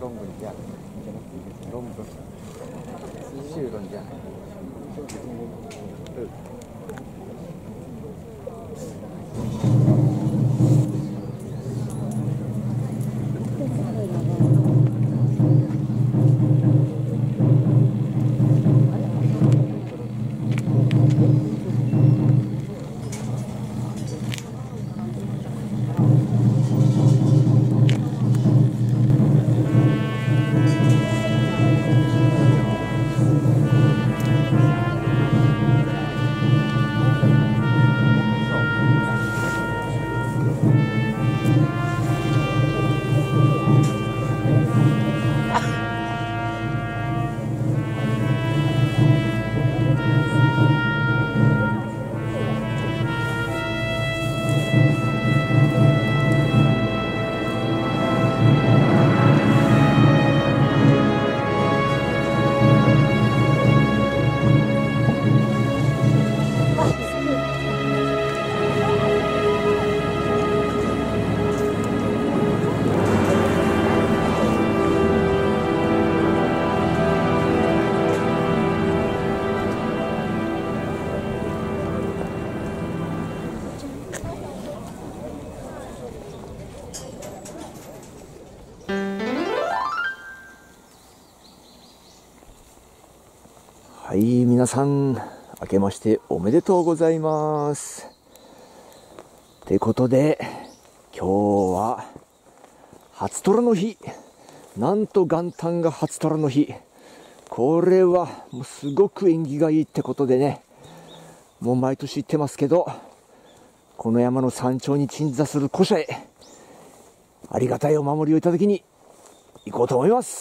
ロングじゃなくてロングシューロンじゃない。 はい、皆さん、明けましておめでとうございます。ってことで、今日は初寅の日。なんと元旦が初寅の日。これはもうすごく縁起がいいってことでね、もう毎年言ってますけど、この山の山頂に鎮座する古社へ、ありがたいお守りをいただきに行こうと思います。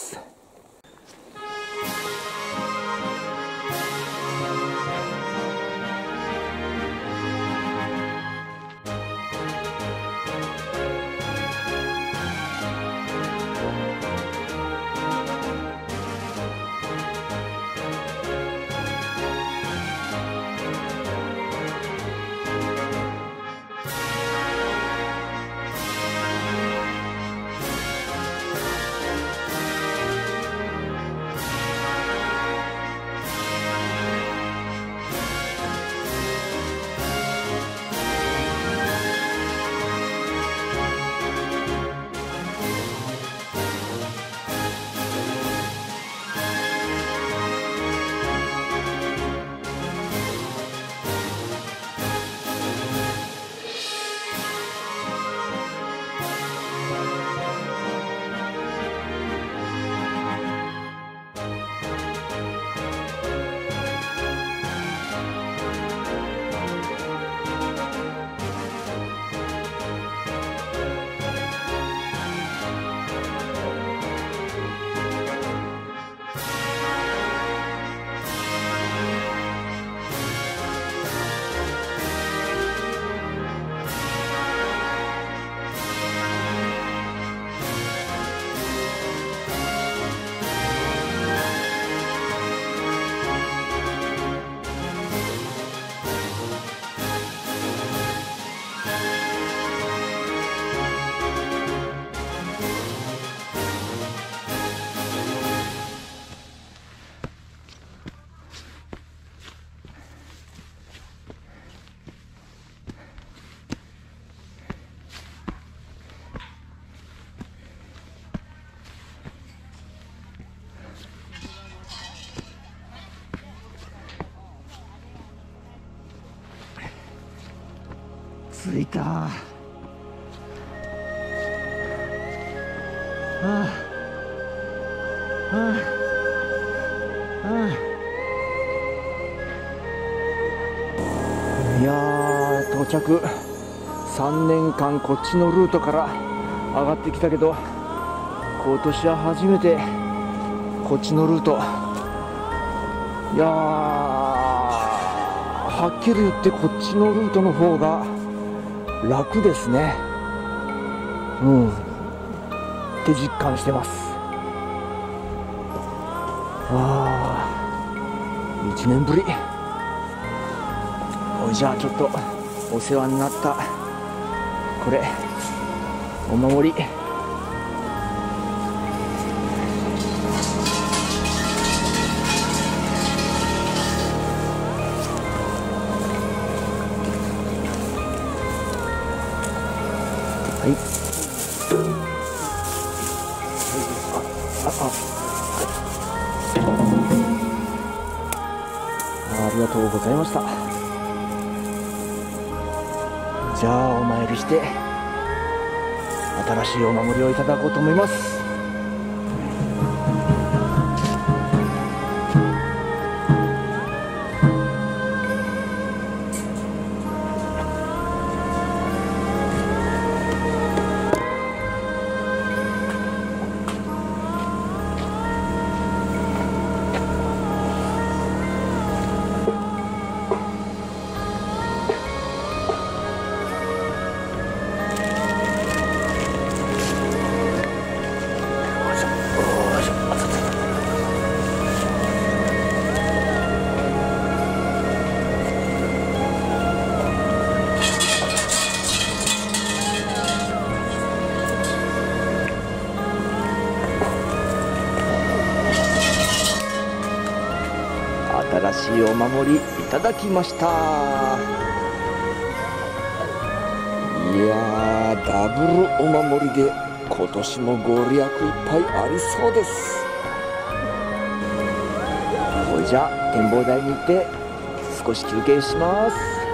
着いた。はあはあはあ、いやー、到着。3年間こっちのルートから上がってきたけど、今年は初めてこっちのルート。いやー、はっきり言ってこっちのルートの方が楽ですね。って実感してます。1年ぶり。おい、じゃあちょっとお世話になったこれお守りはい。ありがとうございました。じゃあお参りして新しいお守りをいただこうと思います。新しいお守りいただきました。いやー、ダブルお守りで今年もご利益いっぱいありそうです。それじゃあ展望台に行って少し休憩します。